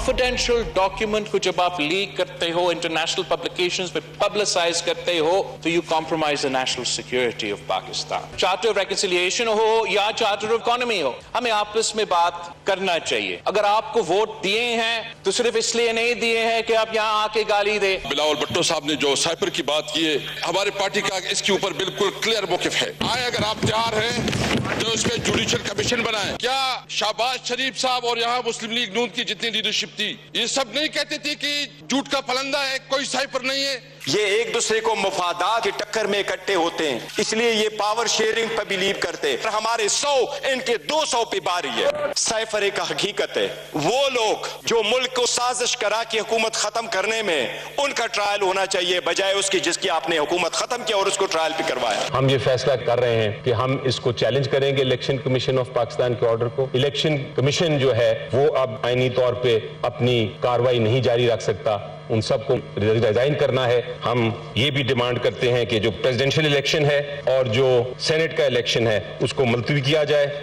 Confidential document को जब आप लीक करते हो, इंटरनेशनल पब्लिकेशंस में पब्लिसाइज करते हो, तो you compromise the national security of Pakistan. Charter of reconciliation हो या चार्टर ऑफ इकोनॉमी हो, हमें आपस में बात करना चाहिए। अगर आपको वोट दिए हैं तो सिर्फ इसलिए नहीं दिए हैं कि आप यहाँ आके गाली दे। बिलावल भुट्टो साहब ने जो साइबर की बात की है, हमारे पार्टी का इसके ऊपर बिल्कुल क्लियर मौकिफ है। आए अगर आप तैयार हैं तो इसमें जुडिशियल कमीशन बनाएं। क्या शहबाज शरीफ साहब और यहाँ मुस्लिम लीग नून की जितनी लीडरशिप थी, ये सब नहीं कहती थी कि झूठ का फलंदा है, कोई साइबर नहीं है। ये एक दूसरे को मफादात की टक्कर में इकट्ठे होते हैं, इसलिए ये पावर शेयरिंग पर बिलीव करते हैं। हमारे 100 इनके 200 पे बारी है। साइफर एक हकीकत है, वो लोग जो मुल्क को साजिश करा की हुकूमत खत्म करने में, उनका ट्रायल होना चाहिए बजाय उसकी जिसकी आपने हुकूमत खत्म किया और उसको ट्रायल पे करवाया। हम ये फैसला कर रहे हैं कि हम इसको चैलेंज करेंगे इलेक्शन कमीशन ऑफ पाकिस्तान के ऑर्डर को। इलेक्शन कमीशन जो है वो अब आईनी तौर पे अपनी कार्रवाई नहीं जारी रख सकता, उन सबको रिजाइन करना है। हम ये भी डिमांड करते हैं कि जो प्रेसिडेंशियल इलेक्शन है और जो सेनेट का इलेक्शन है उसको मुलतवी किया जाए।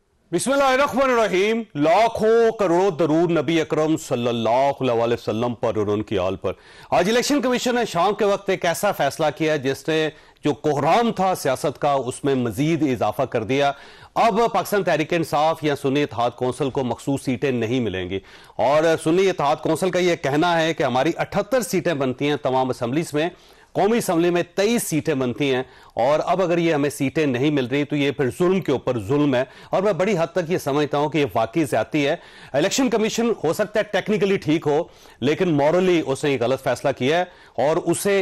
बिस्मिल्लाहिर्रहमानिर्रहीम। लाखों करोड़ों दरूद नबी अकरम सल्लल्लाहु अलैहि वसल्लम पर और उनकी आल पर। आज इलेक्शन कमीशन ने शाम के वक्त एक ऐसा फैसला किया जिसने जो कोहराम था सियासत का उसमें मजीद इजाफा कर दिया। अब पाकिस्तान तहरीक इंसाफ या सुन्नी इत्तेहाद कौंसिल को मखसूस सीटें नहीं मिलेंगी और सुन्नी इत्तेहाद कौंसिल का यह कहना है कि हमारी 78 सीटें बनती हैं तमाम असम्बलीज में, कौमी असम्बली में 23 सीटें बनती हैं और अब अगर ये हमें सीटें नहीं मिल रही तो ये फिर जुल्म के ऊपर जुल्म है और मैं बड़ी हद तक ये समझता हूं कि ये वाकई ज्यादती है। इलेक्शन कमीशन हो सकता है टेक्निकली ठीक हो लेकिन मॉरली उसने ये गलत फैसला किया है और उसे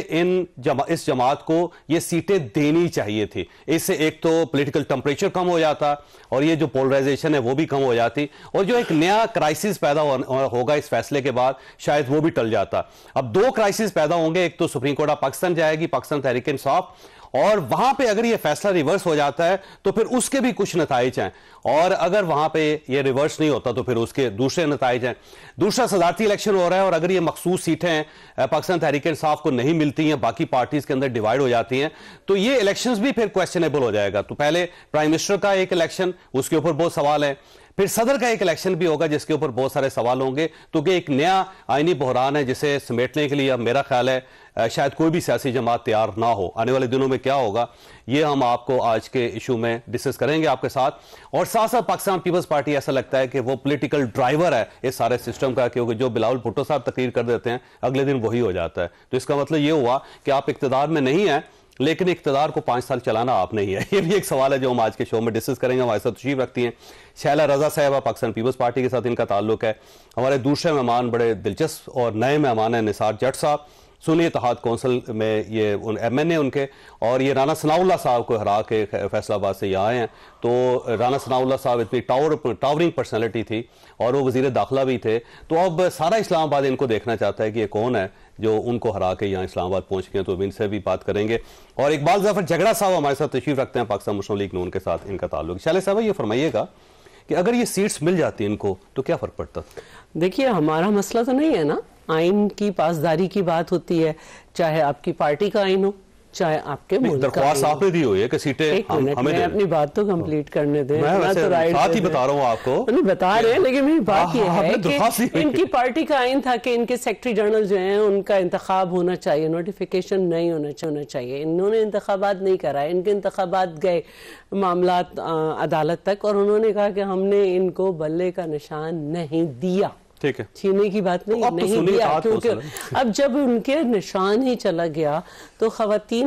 इस जमात को ये सीटें देनी चाहिए थी। इससे एक तो पॉलिटिकल टेम्परेचर कम हो जाता और ये जो पोलराइजेशन है वो भी कम हो जाती और जो एक नया क्राइसिस पैदा होगा इस फैसले के बाद शायद वो भी टल जाता। अब 2 क्राइसिस पैदा होंगे, एक तो सुप्रीम कोर्ट ऑफ पाकिस्तान जाएगी, पाकिस्तान तहरीक इंसाफ, और वहां पे अगर ये फैसला रिवर्स हो जाता है तो फिर उसके भी कुछ नताइज हैं और अगर वहां पे ये रिवर्स नहीं होता तो फिर उसके दूसरे नताइज हैं। दूसरा सदारती इलेक्शन हो रहा है और अगर ये मखसूस सीटें पाकिस्तान तहरीक इंसाफ को नहीं मिलती हैं, बाकी पार्टीज के अंदर डिवाइड हो जाती हैं, तो ये इलेक्शंस भी फिर क्वेश्चनेबल हो जाएगा। तो पहले प्राइम मिनिस्टर का एक इलेक्शन, उसके ऊपर बहुत सवाल है, फिर सदर का एक इलेक्शन भी होगा जिसके ऊपर बहुत सारे सवाल होंगे। तो कि एक नया आईनी बहरान है जिसे समेटने के लिए अब मेरा ख्याल है शायद कोई भी सियासी जमात तैयार ना हो। आने वाले दिनों में क्या होगा ये हम आपको आज के इशू में डिस्कस करेंगे आपके साथ। और साथ साथ पाकिस्तान पीपल्स पार्टी ऐसा लगता है कि वो पॉलिटिकल ड्राइवर है इस सारे सिस्टम का, क्योंकि जो बिलावल भुट्टो साहब तकरीर कर देते हैं अगले दिन वही हो जाता है। तो इसका मतलब ये हुआ कि आप इक्तदार में नहीं है लेकिन इक्तदार को 5 साल चलाना आप नहीं है। ये भी एक सवाल है जो हम आज के शो में डिस्कस करेंगे। हमारे साथ तशरीफ रखती हैं शैला रजा साहबा, पाकिस्तान पीपल्स पार्टी के साथ इनका ताल्लुक है। हमारे दूसरे मेहमान बड़े दिलचस्प और नए मेहमान हैं निसार जट साहब, सुन्नी इत्तेहाद कौंसिल में ये MNA उनके, और ये राना सनाउल्लाह साहब को हरा के फैसलाबाद से यहाँ आए हैं। तो राना सनाउल्लाह साहब इतनी टावरिंग पर्सनैलिटी थी और वो वजीर दाखिला भी थे, तो अब सारा इस्लामाबाद इनको देखना चाहता है कि ये कौन है जो उनको हरा के यहाँ इस्लामाबाद पहुँच गए। तो इनसे भी बात करेंगे। और इकबाल ज़फ़र झगड़ा साहब हमारे साथ तशरीफ रखते हैं, पाकिस्तान मुस्लिम लीग नून के साथ इनका ताल्लुक। शैला साहब ये फरमाइएगा कि अगर ये सीट्स मिल जाती इनको तो क्या फ़र्क पड़ता? देखिए हमारा मसला तो नहीं है ना, आइन की पासदारी की बात होती है, चाहे आपकी पार्टी का आइन हो चाहे आपके मुल्क का। दरख्वास्त आपने दी हुई है कि सीटें हमें मैं अपनी बात तो कंप्लीट करने दें। मैं वैसे साथ ही बता रहा हूँ आपको, नहीं बता रहे हैं, लेकिन मेरी बात यह है कि इनकी पार्टी का आइन था कि इनके सेक्रेटरी जनरल जो हैं उनका इंतखाब होना चाहिए, नोटिफिकेशन नहीं होना चाहिए। इन्होंने इंतखाबात नहीं कराए, इनके इंतखाबात गए मामलात अदालत तक और उन्होंने कहा कि हमने इनको बल्ले का निशान नहीं दिया। ठीक है, छीनने की बात नहीं, तो नहीं दिया, क्योंकि अब जब उनके निशान ही चला गया तो खवातीन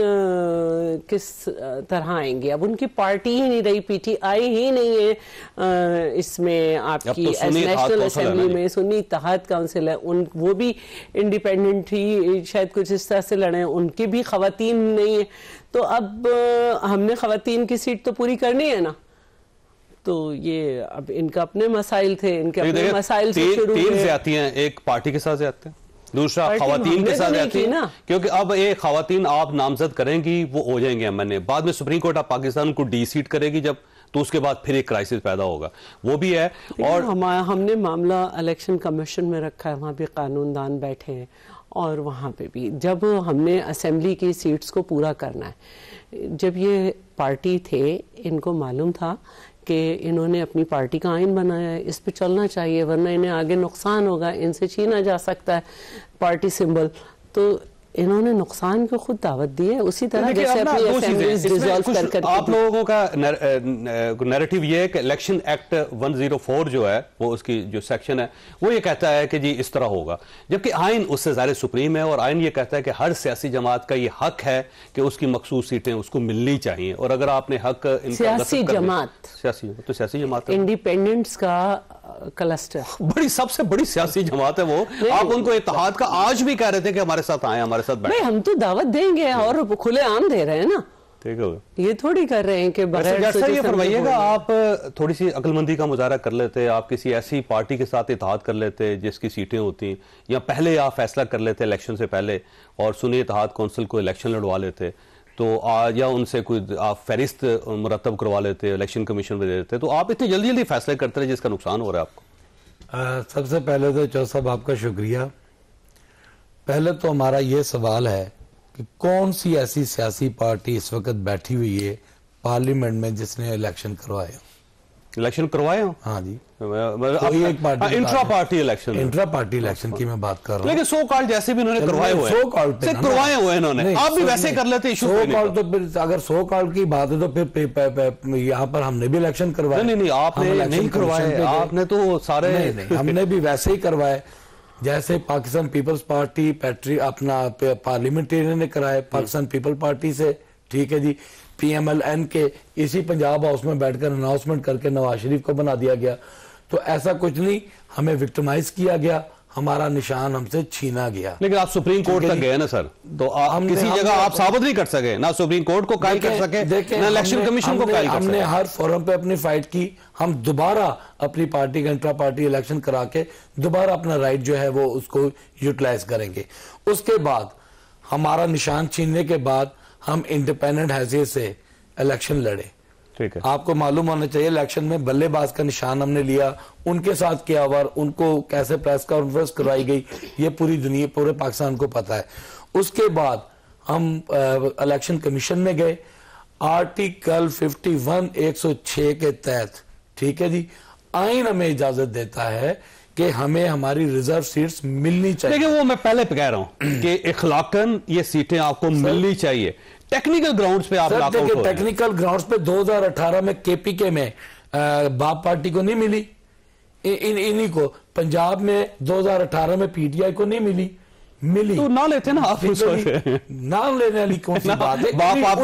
किस तरह आएंगे? अब उनकी पार्टी ही नहीं रही, PTI ही नहीं है इसमें आपकी तो नेशनल असेंबली में सुन्नी इत्तेहाद काउंसिल है, वो भी इंडिपेंडेंट ही शायद कुछ इस तरह से लड़े, उनकी भी खवातीन नहीं है। तो अब हमने खवातीन की सीट तो पूरी करनी है ना, तो ये अब इनका अपने मसाइल थे, इनके अपने मसाइल से शुरू हुए। 3 ज्यादतियां, एक पार्टी के साथ ज्यादती हैं, दूसरा खवातीन के साथ ज्यादती है, क्योंकि अब एक खवातीन आप नामजद करेंगी वो हो जाएंगे MNA, बाद में सुप्रीम कोर्ट ऑफ पाकिस्तान को डीसीट करेगी जब, तो उसके बाद फिर एक क्राइसिस पैदा होगा, वो भी है। और हमने मामला इलेक्शन कमीशन में रखा है, वहाँ भी कानूनदान बैठे हैं और वहाँ पे भी जब हमने असेंबली की सीट्स को पूरा करना है, जब ये पार्टी थे इनको मालूम था कि इन्होंने अपनी पार्टी का आइन बनाया है, इस पे चलना चाहिए, वरना इन्हें आगे नुकसान होगा, इनसे छीना जा सकता है पार्टी सिंबल। तो इन्होंने नुकसान को खुद दावत दी है। उसी तरह जैसे अपनी असेंबलीज डिसॉल्व कर आप लोगों का नैरेटिव ये है कि इलेक्शन एक्ट 104 जो है वो उसकी जो सेक्शन है वो ये कहता है कि जी इस तरह होगा, जबकि आइन उससे ज़्यादा सुप्रीम है और आइन ये कहता है कि हर सियासी जमात का ये हक है कि उसकी मखसूस सीटें उसको मिलनी चाहिए। और अगर आपने हक सियासी जमात इंडिपेंडेंट्स का क्लस्टर बड़ी सबसे बड़ी सियासी जमात है वो, आप उनको इत्तेहाद का आज भी कह रहे थे कि हमारे साथ आए, हमारे साथ बैठे। हम तो दावत देंगे और खुले आम दे रहे हैं ना, ठीक है, ये थोड़ी कर रहे हैं कि बगैर ये फरमाइएगा आप थोड़ी सी अक्लमंदी का मुजाहरा कर लेते, आप किसी ऐसी पार्टी के साथ इत्तेहाद कर लेते जिसकी सीटें होती, या पहले आप फैसला कर लेते इलेक्शन से पहले और सुनी इत्तेहाद कौंसिल को इलेक्शन लड़वा लेते, तो आज या उनसे कोई आप फहरिस्त मुरतब करवा लेते, इलेक्शन कमीशन में दे देते, तो आप इतनी जल्दी जल्दी फैसले करते रहे जिसका नुकसान हो रहा है आपको। सबसे पहले तो चौधरी साहब आपका शुक्रिया। पहले तो हमारा ये सवाल है कि कौन सी ऐसी सियासी पार्टी इस वक्त बैठी हुई है पार्लियामेंट में जिसने इलेक्शन करवाए हो? हाँ जी, एक पार्टी, इंट्रा पार्टी इलेक्शन की मैं बात कर रहा हूँ। लेकिन सो कॉल्ड जैसे भी इन्होंने करवाए हुए इन्होंने, आप भी वैसे कर लेते इशू। सो कॉल्ड तो फिर अगर सो कॉल्ड की बात है तो फिर यहाँ पर हमने भी इलेक्शन करवाए। नहीं, आपने नहीं करवाए, आपने तो सारे हमने भी वैसे ही करवाए जैसे पाकिस्तान पीपल्स पार्टी अपना पार्लियामेंटेरियन ने कराए पाकिस्तान पीपल पार्टी से, ठीक है जी। PMLN के इसी पंजाब हाउस में बैठकर अनाउंसमेंट करके नवाज शरीफ को बना दिया गया। तो ऐसा कुछ नहीं, हमें विक्टिमाइज किया गया, हमारा निशान हमसे छीना गया। लेकिन आप सुप्रीम कोर्ट तक गए ना सर, तो हम किसी जगह आप साबित नहीं कर सके, ना सुप्रीम कोर्ट को कायल कर सके, ना इलेक्शन कमीशन को कायल कर सके। हमने हर फोरम पे अपनी फाइट की, हम दोबारा अपनी पार्टी का इंट्रा पार्टी इलेक्शन करा के दोबारा अपना राइट जो है वो उसको यूटिलाइज करेंगे। उसके बाद हमारा निशान छीनने के बाद हम इंडिपेंडेंट हैसियत से इलेक्शन लड़े। ठीक है, आपको मालूम होना चाहिए इलेक्शन में बल्लेबाज का निशान हमने लिया, उनके साथ किया हुआ, उनको कैसे प्रेस कॉन्फ्रेंस करवाई गई ये पूरी दुनिया, पूरे पाकिस्तान को पता है। उसके बाद हम इलेक्शन कमीशन में गए, आर्टिकल 51 106 के तहत, ठीक है जी, आइन हमें इजाजत देता है कि हमें हमारी रिजर्व सीट्स मिलनी चाहिए। लेकिन वो मैं पहले कह रहा हूं कि इखलाकन ये सीटें आपको मिलनी चाहिए। टेक्निकल ग्राउंड्स पे आप देखिए, टेक्निकल ग्राउंड्स पे 2018 में KPK में बाप पार्टी को नहीं मिली, इन्हीं को पंजाब में 2018 में PTI को नहीं मिली तो ना लेते ना आप, ना लेने वाली कौन सी बात है?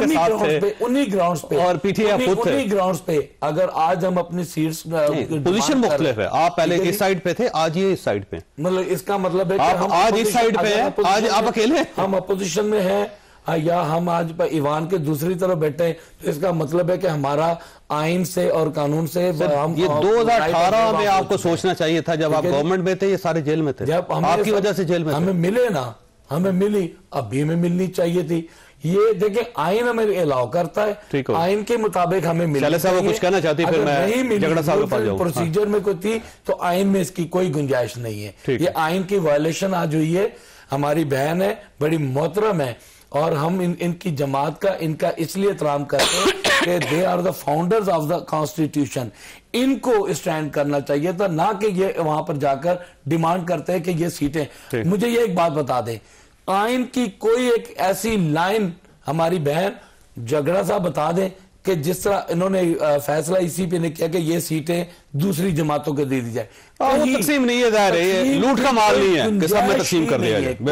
उन्हीं ग्राउंड्स पे और PTI उन्हीं ग्राउंड्स पे अगर आज हम अपनी सीट्स पोजीशन मुख्तलिफ है, आप पहले इस साइड पे थे, आज ये इस साइड पे, मतलब इसका मतलब है कि हम आज इस साइड पे हैं, आज आप अकेले, हम अपोजिशन में हैं या हम आज ईवान के दूसरी तरफ बैठे हैं, तो इसका मतलब है कि हमारा आइन से और कानून से हम ये 2018 में आपको सोचना चाहिए था जब आप गवर्नमेंट में थे, ये सारे जेल में थे, जब आपकी वजह से जेल में हमें मिले ना, हमें मिली, अभी हमें मिलनी चाहिए थी। ये देखिए आइन हमें अलाउ करता है, आइन के मुताबिक हमें मिलनी चाहिए। कुछ कहना चाहती फिर मैं झगड़ा साहब के पास जाऊं। प्रोसीजर में कोई थी तो आइन में इसकी कोई गुंजाइश नहीं है। ये आइन की वायलेशन आज हुई है। हमारी बहन है, बड़ी मोहतरम है, और हम इनकी जमात का इनका इसलिए एहतराम करते हैं कि they are the founders of the constitution. इनको स्टैंड करना चाहिए था, ना कि ये वहां पर जाकर डिमांड करते हैं कि ये सीटें। मुझे ये एक बात बता दें, आइन की कोई एक ऐसी लाइन हमारी बहन झगड़ा साहब बता दें कि जिस तरह इन्होंने फैसला इसी पे ने किया कि ये सीटें दूसरी जमातों को दे दी जाए। वो तकसीम नहीं है, जाहिर है ये लूट का माल नहीं है कि सब में तकसीम कर दिया जाए।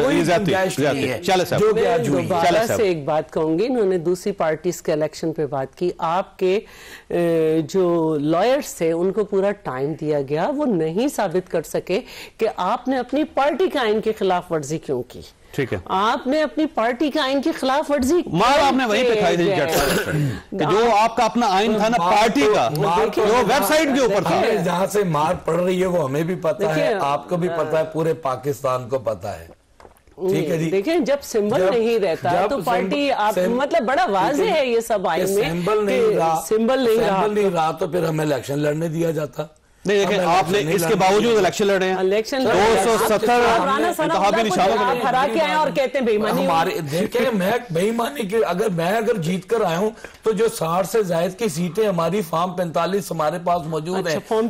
दोबारा से एक बात कहूंगी, इन्होंने दूसरी पार्टीज के इलेक्शन पे बात की, आपके जो लॉयर्स थे उनको पूरा टाइम दिया गया, वो नहीं साबित कर सके कि आपने अपनी पार्टी के आइन की खिलाफ वर्जी क्यों की। ठीक है, आपने अपनी पार्टी के आइन की खिलाफ वर्जी मार आपने वहीं पे खाई थी जो आपका अपना आइन था ना पार्टी का, जो वेबसाइट के ऊपर था, जहां से मार पड़ रही है वो हमें भी पता है, आपको भी पता है, पूरे पाकिस्तान को पता है। ठीक है जी, देखिए जब सिंबल नहीं रहता तो पार्टी आप मतलब बड़ा वाज़ेह है ये सब आइन में, सिंबल नहीं रहा तो फिर हमें इलेक्शन लड़ने दिया जाता। नहीं देखें, आपने इसके बावजूद इलेक्शन लड़े हैं, इलेक्शन 270 आप हरा के आए और कहते हैं बेईमानी। हमारे देखें, मैं बेईमानी की अगर जीत कर आया हूं तो जो 60 से ज्यादा की सीटें हमारी फॉर्म 45 हमारे पास मौजूद है। फॉर्म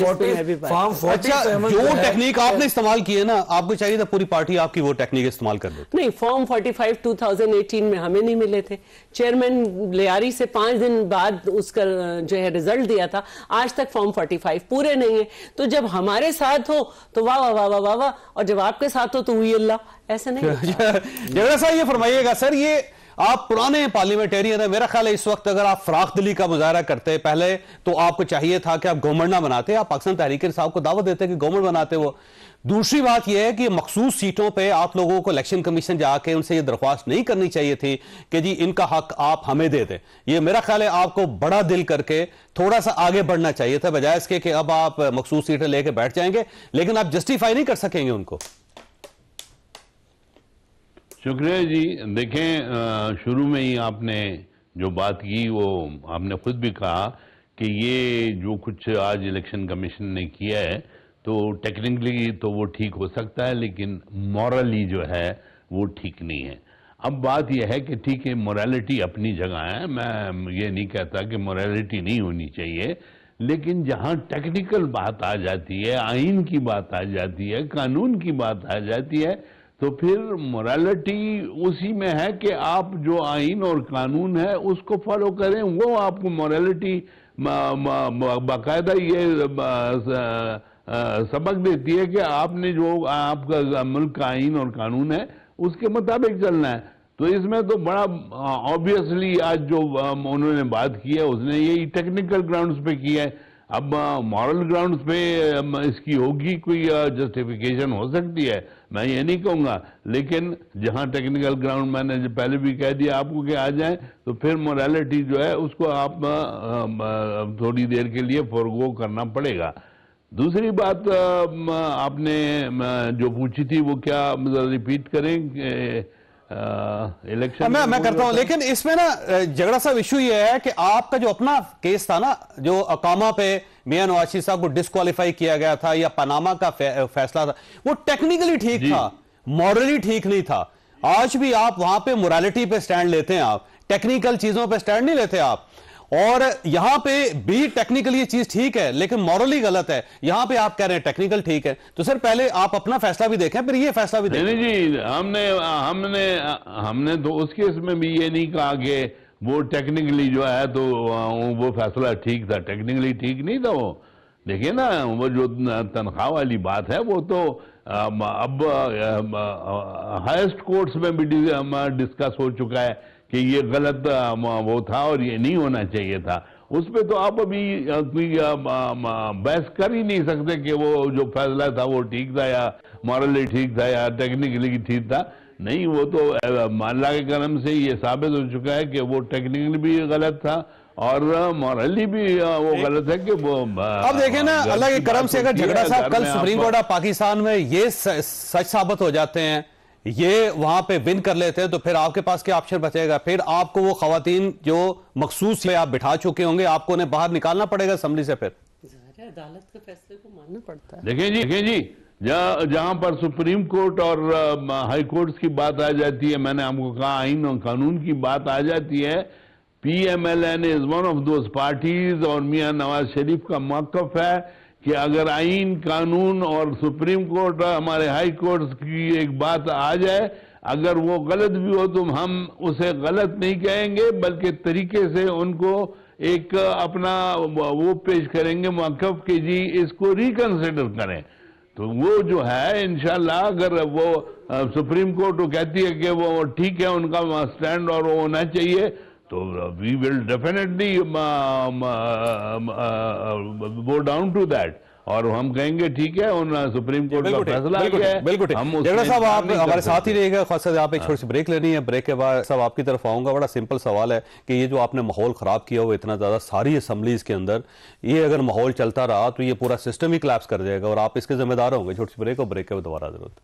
40 जो टेक्निक आपने इस्तेमाल की है ना, आपको चाहिए था पूरी पार्टी आपकी वो टेक्निक इस्तेमाल कर दे। नहीं, फॉर्म 45 2018 में हमें नहीं मिले थे। चेयरमैन लियारी से 5 दिन बाद उसका जो है रिजल्ट दिया था, आज तक फॉर्म 45 पूरे नहीं है। तो जब हमारे साथ हो तो वाह वाह वाह वाह वाह, और जब आपके साथ हो तो हुई अल्लाह, ऐसा नहीं। जगड़ा साहब ये फरमाइएगा सर, ये आप पुराने पार्लियामेंटेरियन है, मेरा ख्याल है इस वक्त अगर आप फराख दिली का मुजाहरा करते पहले तो आपको चाहिए था कि आप गवर्नमेंट ना बनाते, आप पाकिस्तान तहरीक इंसाफ को दावत देते कि गवर्नमेंट बनाते। वो दूसरी बात यह है कि मखसूस सीटों पे आप लोगों को इलेक्शन कमीशन जाके उनसे ये दरख्वास्त नहीं करनी चाहिए थी कि जी इनका हक आप हमें दे दें। ये मेरा ख्याल है आपको बड़ा दिल करके थोड़ा सा आगे बढ़ना चाहिए था, बजाय इसके कि अब आप मखसूस सीटें लेके बैठ जाएंगे लेकिन आप जस्टिफाई नहीं कर सकेंगे उनको। शुक्रिया जी। देखें, शुरू में ही आपने जो बात की वो आपने खुद भी कहा कि ये जो कुछ आज इलेक्शन कमीशन ने किया है तो टेक्निकली तो वो ठीक हो सकता है, लेकिन मॉरली जो है वो ठीक नहीं है। अब बात यह है कि ठीक है, मोरालिटी अपनी जगह है, मैं ये नहीं कहता कि मोरालिटी नहीं होनी चाहिए, लेकिन जहां टेक्निकल बात आ जाती है, आइन की बात आ जाती है, कानून की बात आ जाती है, तो फिर मोरालिटी उसी में है कि आप जो आइन और कानून है उसको फॉलो करें। वो आपको मोरालिटी बाकायदा ये सबक देती है कि आपने जो आपका मुल्क का आइन और कानून है उसके मुताबिक चलना है। तो इसमें तो बड़ा ऑब्वियसली आज जो उन्होंने बात की है उसने यही टेक्निकल ग्राउंड्स पे की है। अब मॉरल ग्राउंड्स पे इसकी होगी कोई जस्टिफिकेशन हो सकती है, मैं ये नहीं कहूँगा, लेकिन जहाँ टेक्निकल ग्राउंड मैंने पहले भी कह दिया आपको कि आ जाए तो फिर मोरालिटी जो है उसको आप थोड़ी देर के लिए फॉरगो करना पड़ेगा। दूसरी बात आपने जो पूछी थी वो क्या रिपीट करें इलेक्शन? मैं करता हूं, लेकिन इसमें ना झगड़ा सा इशू ये है कि आपका जो अपना केस था ना, जो अकामा पे मियां नवाज शरीफ साहब को डिस्क्वालीफाई किया गया था या पनामा का फैसला था, वो टेक्निकली ठीक था, मॉरली ठीक नहीं था। आज भी आप वहां पे मोरालिटी पे स्टैंड लेते हैं, आप टेक्निकल चीजों पे स्टैंड नहीं लेते आप। और यहां पे भी टेक्निकली ये चीज ठीक है लेकिन मॉरली गलत है। यहां पे आप कह रहे हैं टेक्निकल ठीक है, तो सर पहले आप अपना फैसला भी देखें फिर ये फैसला भी देखें। नहीं जी, हमने तो उस केस में भी ये नहीं कहा कि वो टेक्निकली जो है तो वो फैसला ठीक था, टेक्निकली ठीक नहीं था वो। देखिए ना, वो जो तनख्वाह वाली बात है वो तो अब हाईएस्ट कोर्ट्स में भी डिस्कस हो चुका है कि ये गलत वो था और ये नहीं होना चाहिए था। उस पर तो आप अभी कोई बहस कर ही नहीं सकते कि वो जो फैसला था वो ठीक था या मॉरली ठीक था या टेक्निकली ठीक था। नहीं, वो तो अल्लाह के करम से ये साबित हो चुका है कि वो टेक्निकली भी गलत था और मॉरली भी वो गलत है कि वो। अब देखें ना, अल्लाह के करम से अगर झगड़ा साहब कल सुप्रीम कोर्ट ऑफ पाकिस्तान में ये सच साबित हो जाते हैं, ये वहां पे विन कर लेते हैं, तो फिर आपके पास क्या ऑप्शन बचेगा? फिर आपको वो खवातीन जो मखसूस में आप बिठा चुके होंगे, आपको उन्हें बाहर निकालना पड़ेगा असेंबली से। फिर अदालत के फैसले को मानना पड़ता है। देखिए जी, जहां पर सुप्रीम कोर्ट और हाई कोर्ट की बात आ जाती है, मैंने आपको कहा आइन और कानून की बात आ जाती है, PMLN is one of those parties और मियां नवाज शरीफ का मौक़िफ़ है कि अगर आइन, कानून और सुप्रीम कोर्ट हमारे हाई कोर्ट की एक बात आ जाए, अगर वो गलत भी हो तो हम उसे गलत नहीं कहेंगे बल्कि तरीके से उनको एक अपना वो पेश करेंगे मौक़िफ़ कि जी इसको रिकंसिडर करें। तो वो जो है इंशाल्लाह, अगर वो सुप्रीम कोर्ट वो कहती है कि वो ठीक है उनका स्टैंड और वो होना चाहिए, तो we will definitely go down to that और हम कहेंगे ठीक है उन सुप्रीम कोर्ट का फैसला है। बिल्कुल झगड़ा साहब, आप हमारे साथ ही रहिएगा। खास करके आप एक छोटी सी ब्रेक लेनी है, ब्रेक के बाद सब आपकी तरफ आऊंगा। बड़ा सिंपल सवाल है कि ये जो आपने माहौल खराब किया हुआ इतना ज्यादा सारी असेंबलीज के अंदर, ये अगर माहौल चलता रहा तो ये पूरा सिस्टम ही कोलैप्स कर जाएगा और आप इसके जिम्मेदार होंगे। छोटी सी ब्रेक और ब्रेक के बाद दोबारा जरूरत।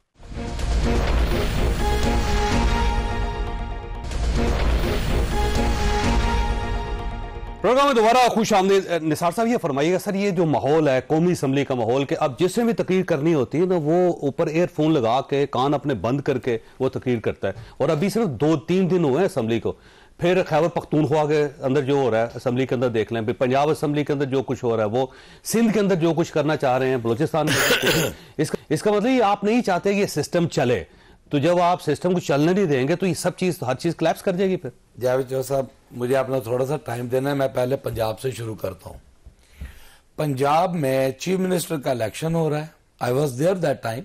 प्रोग्राम में दोबारा खुश आमदीद। निसार साहब ये फरमाइएगा सर, ये जो माहौल है कौमी असम्बली का माहौल, कि अब जिसमें भी तकरीर करनी होती है ना वो ऊपर एयरफोन लगा के कान अपने बंद करके वो तकरीर करता है, और अभी सिर्फ 2-3 दिन हुए हैं असम्बली को। फिर खैबर पख्तूनख्वा के अंदर जो हो रहा है असम्बली के अंदर देख लें, फिर पंजाब असम्बली के अंदर जो कुछ हो रहा है, वो सिंध के अंदर जो कुछ करना चाह रहे हैं, बलूचिस्तान में इसका मतलब ये आप नहीं चाहते कि ये सिस्टम चले, तो जब आप सिस्टम को चलने नहीं देंगे तो ये सब चीज हर चीज क्लैप्स कर जाएगी। फिर जावेद चौधरी साहब, मुझे अपना थोड़ा सा टाइम देना है। मैं पहले पंजाब से शुरू करता हूं। पंजाब में चीफ मिनिस्टर का इलेक्शन हो रहा है। I was there that time.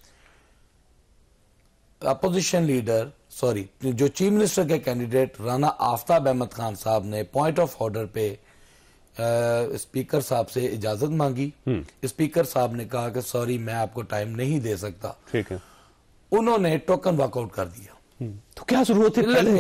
Opposition leader जो चीफ मिनिस्टर के कैंडिडेट राना आफ्ताब अहमद खान साहब ने पॉइंट ऑफ ऑर्डर पे स्पीकर साहब से इजाजत मांगी। स्पीकर साहब ने कहा कि सॉरी मैं आपको टाइम नहीं दे सकता। ठीक है, उन्होंने टोकन वर्कआउट कर दिया। तो क्या जरूरत है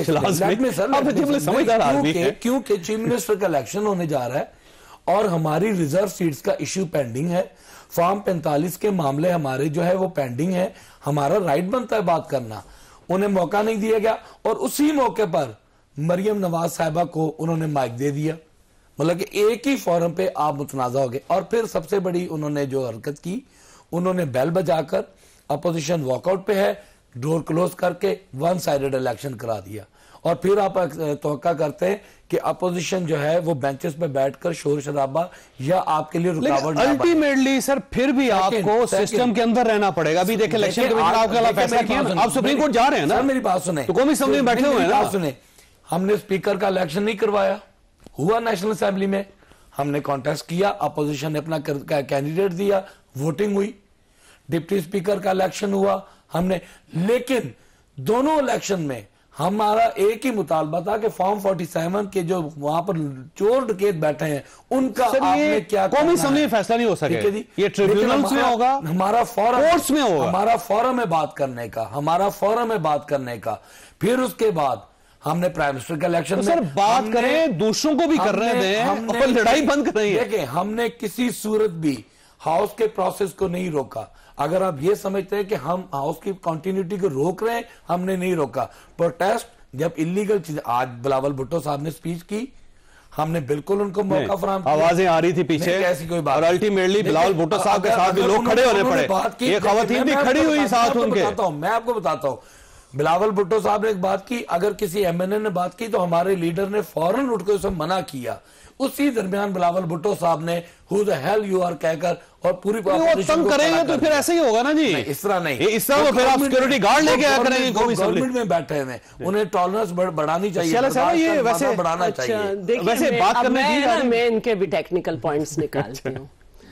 समझदार आदमी है, क्योंकि चीफ मिनिस्टर का इलेक्शन होने जा रहा है और हमारी रिजर्व सीट्स का इश्यू पेंडिंग है। फॉर्म 45 के मामले हमारे जो है वो पेंडिंग है। हमारा राइट बनता है बात करना, उन्हें मौका नहीं दिया गया। और उसी मौके पर मरियम नवाज साहिबा को उन्होंने माइक दे दिया, मतलब कि एक ही फोरम पे आप मुतनाजा हो गए। और फिर सबसे बड़ी उन्होंने जो हरकत की, उन्होंने बेल बजाकर अपोजिशन वॉकआउट पे है, डोर क्लोज करके वन साइडेड इलेक्शन करा दिया। और फिर आप तवक्का करते हैं कि अपोजिशन जो है वो बेंचेस पे बैठकर शोर शराबा या आपके लिए रुकावट। अल्टीमेटली सर फिर भी आपको सिस्टम के अंदर रहना पड़ेगा। अभी देखिए इलेक्शन कमीशन आपका फैसला किया, आप सुप्रीम कोर्ट जा रहे हैं ना। मेरी बात सुने, तो कौमी असेंबली में बैठे हुए हैं ना। सुने, हमने स्पीकर का इलेक्शन नहीं करवाया, हुआ नेशनल असेंबली में, हमने कॉन्टेस्ट किया, अपोजिशन ने अपना कैंडिडेट दिया, वोटिंग हुई, डिप्टी स्पीकर का इलेक्शन हुआ हमने। लेकिन दोनों इलेक्शन में हमारा एक ही मुतालबा था कि फॉर्म 47 के जो वहां पर चोर डकैत बैठे हैं उनका आपने क्या कौमी असेंबली में फैसला नहीं हो सके, ये ट्रिब्यूनल्स में होगा, हमारा फोरम कोर्ट्स में होगा, हमारा फोरम में बात करने का, हमारा फोरम में बात करने का। फिर उसके बाद हमने प्राइम मिनिस्टर का इलेक्शन सर बात करें, दूसरों को भी कर रहे हैं और लड़ाई बंद कर रही है। देखिए, हमने किसी सूरत भी हाउस के प्रोसेस को नहीं रोका। अगर आप ये समझते हैं कि हम हाउस की कंटिन्यूटी को रोक रहे हैं, हमने नहीं रोका। प्रोटेस्ट जब इलीगल चीज, आज बिलावल भुट्टो साहब ने स्पीच की, हमने बिल्कुल उनको मौका फराहम किया। आवाजें आ रही थी पीछे, ऐसी कोई बात, और अल्टीमेटली बिलावल भुट्टो साहब के साथ भी लोग खड़े होने पड़े, ये खवातीन भी खड़ी हुई साथ उनके। मैं आपको बताता हूं, बिलावल भुट्टो साहब ने एक बात की, अगर किसी एमएनए ने बात की तो हमारे लीडर ने फौरन उठकर उसे मना किया। उसी दरमियान बिलावल भुट्टो साहब ने who the hell you are कहकर और पूरी तंग करेंगे तो फिर ऐसे ही होगा ना जी। इस तरह नहीं, इस तरह फिर आप सिक्योरिटी गार्ड लेके आया करेंगे। गवर्नमेंट में बैठे हुए उन्हें टॉलरेंस बढ़ानी चाहिए, ये वैसे बढ़ाना चाहिए। वैसे बात करने मैं इनके भी टेक्निकल पॉइंट्स निकालती हूँ।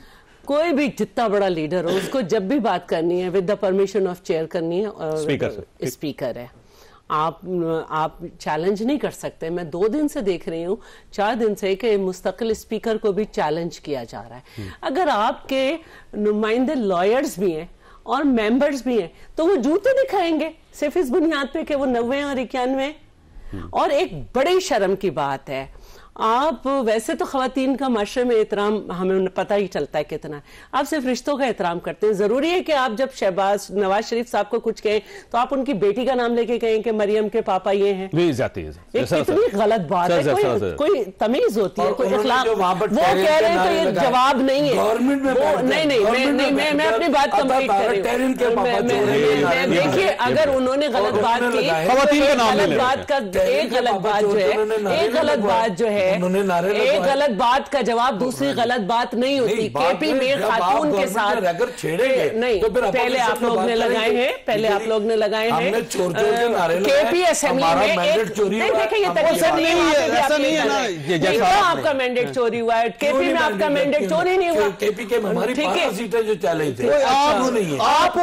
कोई भी जितना बड़ा लीडर हो, उसको जब भी बात करनी है with the permission of chair करनी है, और स्पीकर है, आप चैलेंज नहीं कर सकते। मैं 2 दिन से देख रही हूँ, 4 दिन से, कि मुस्तकिल स्पीकर को भी चैलेंज किया जा रहा है। अगर आपके नुमाइंदे लॉयर्स भी हैं और मेंबर्स भी हैं तो वो जूते दिखाएंगे सिर्फ इस बुनियाद पे कि वो 90 और 91। और एक बड़ी शर्म की बात है, आप वैसे तो खवातीन का माशरे में एहतराम हमें पता ही चलता है कितना है, आप सिर्फ रिश्तों का एहतराम करते हैं। जरूरी है कि आप जब नवाज शरीफ साहब को कुछ कहें तो आप उनकी बेटी का नाम लेके कहें कि मरियम के पापा ये हैं। कितनी गलत बात है। कोई तमीज होती है, कोई इखलाक। वो कह रहे हैं तो ये जवाब नहीं है। नहीं, मैं अपनी बात कंप्लीट कर रही हूँ। देखिए, अगर उन्होंने गलत बात की, गलत बात का एक गलत बात जो है, एक गलत बात जो है, एक गलत बात का जवाब दूसरी गलत बात नहीं होती। केपी मीर खातून के साथ अगर छेड़ेंगे नहीं, तो पहले आप लोग ने लगाए हैं, पहले आप लोग ने लगाए हैं केपी असेंबली में। देखिए, ये तरीका नहीं है, ऐसा नहीं है ना। आपका मैंडेट चोरी हुआ है, केपी में आपका मैंडेट चोरी नहीं हुआ। केपी के हमारी 12 सीटें जो चैलेंज थे, आप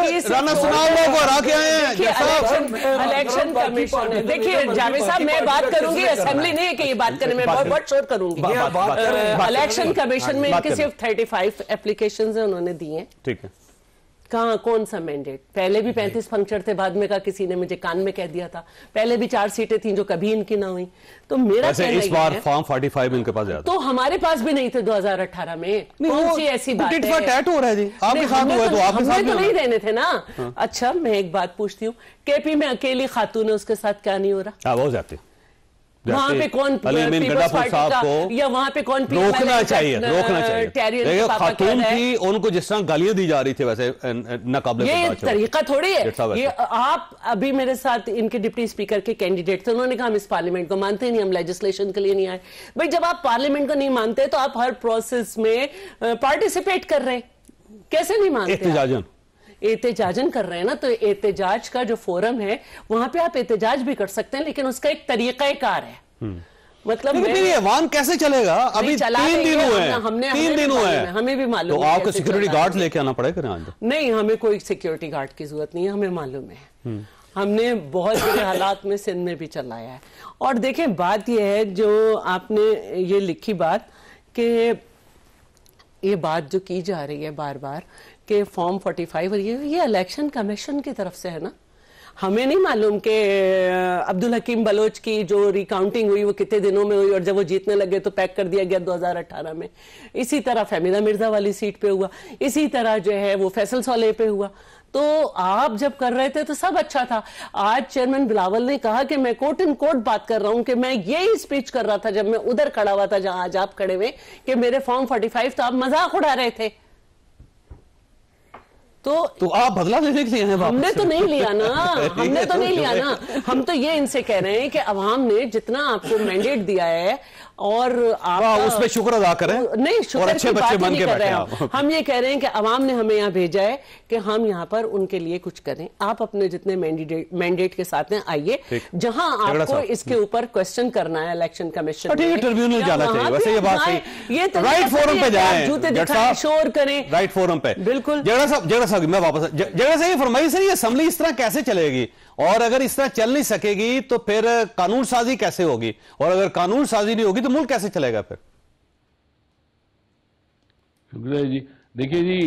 इलेक्शन कमीशन है। देखिए जावेद साहब, मैं बात करूंगी, असेंबली नहीं है कि ये बात करने में बहुत शोर करूंगी। इलेक्शन कमीशन में इनके सिर्फ 35 एप्लीकेशंस हैं, उन्होंने दिए हैं। ठीक है, कहाँ कौन सा मैंडेट? पहले भी 35 पंक्चर थे, बाद में कहा, किसी ने मुझे कान में कह दिया था, पहले भी 4 सीटें थी जो कभी इनकी ना हुई। तो मेरा इस बार फॉर्म 45 इनके पास तो हमारे पास भी नहीं थे 2018 में। कौन सी ऐसी बात है? हो रहा है जी, आपके साथ हुआ तो आपके साथ तो नहीं देने थे ना। अच्छा, मैं एक बात पूछती हूँ, केपी में अकेली खातून है, उसके साथ क्या नहीं हो रहा? बहुत जाते वहां पे कौन पीपल्स पार्टी का या वहां पे कौन रोकना चाहिए खातून की उनको जिस तरह गालियां दी जा रही थी वैसे नाकाबिल ये तरीका थोड़ी है। ये आप अभी मेरे साथ इनके डिप्टी स्पीकर के कैंडिडेट थे, उन्होंने कहा हम इस पार्लियामेंट को मानते नहीं, हम लेजिस्लेशन के लिए नहीं आए। भाई जब आप पार्लियामेंट को नहीं मानते तो आप हर प्रोसेस में पार्टिसिपेट कर रहे, कैसे नहीं मानते? एहतजाजन कर रहे हैं ना, तो एहतजाज का जो फोरम है वहां पे आप एहतजाज भी कर सकते हैं, लेकिन उसका एक तरीकाकार है। मतलब ये अवाम कैसे चलेगा? अभी 3 दिन हुए हैं, 3 दिन हुए हैं, हमें भी मालूम तो आपको सिक्योरिटी गार्ड लेके आना पड़ेगा? नहीं, हमें कोई सिक्योरिटी गार्ड की जरूरत नहीं है, हमें मालूम है। हमने बहुत बुरे हालात में सिंध में भी चलाया है। और देखें बात यह है जो आपने ये लिखी बात कि ये बात जो की जा रही है बार बार कि फॉर्म 45 और ये इलेक्शन कमीशन की तरफ से है ना। हमें नहीं मालूम कि अब्दुल हकीम बलोच की जो रिकाउंटिंग हुई वो कितने दिनों में हुई और जब वो जीतने लगे तो पैक कर दिया गया 2018 में। इसी तरह फहमीदा मिर्जा वाली सीट पे हुआ, इसी तरह जो है वो फैसल सोले पे हुआ। तो आप जब कर रहे थे तो सब अच्छा था। आज चेयरमैन बिलावल ने कहा कि मैं कोट इन कोट बात कर रहा हूं कि मैं यही स्पीच कर रहा था जब मैं उधर खड़ा हुआ था जहां आज आप खड़े हुए, कि मेरे फॉर्म 45 तो आप मजाक उड़ा रहे थे। तो आप बदला लेने के लिए हैं? हमने तो नहीं लिया ना, हमने तो नहीं लिया ना। हम तो ये इनसे कह रहे हैं कि अवाम ने जितना आपको मैंडेट दिया है और आप उस पे शुक्र अदा करें। नहीं, शुक्र अच्छे बच्चे बन के बैठे हैं। हम ये कह रहे हैं कि अवाम ने हमें यहाँ भेजा है कि हम यहाँ पर उनके लिए कुछ करें। आप अपने जितने मैंडेट के साथ हैं आइए, जहां आपको इसके ऊपर क्वेश्चन करना है इलेक्शन कमिशन, ट्रिब्यूनल जाना चाहिए। वैसे ये बात सही, ये राइट फोरम पे जाएं, जूते दिखाएं, शोर करें राइट फोरम पे। बिल्कुल जगड़ा साहब मैं वापस जगड़ा साहब ये फरमाइए सर, ये असेंबली इस तरह कैसे चलेगी? और अगर इस तरह चल नहीं सकेगी तो फिर कानून साजी कैसे होगी? और अगर कानून साजी नहीं होगी तो मुल्क कैसे चलेगा फिर? शुक्रिया जी। देखिए जी,